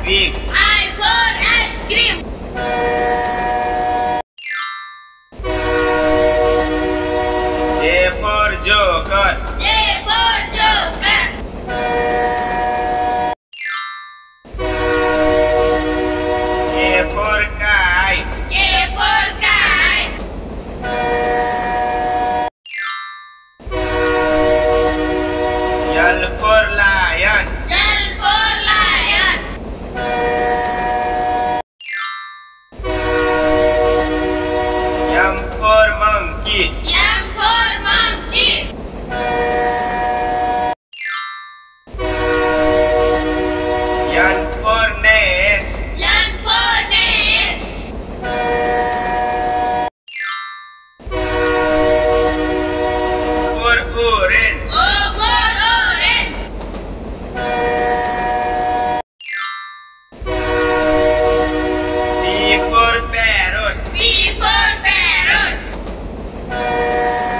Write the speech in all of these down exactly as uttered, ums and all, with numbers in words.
cream. I for ice cream. J for joker. J for joker. K for kite. K for kite. L for lion. L for lion. M for monkey. M for monkey. N for nest. N for nest. For orange. O for orange. P for parrot. P for parrot.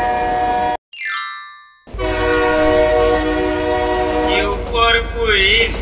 Q for queen.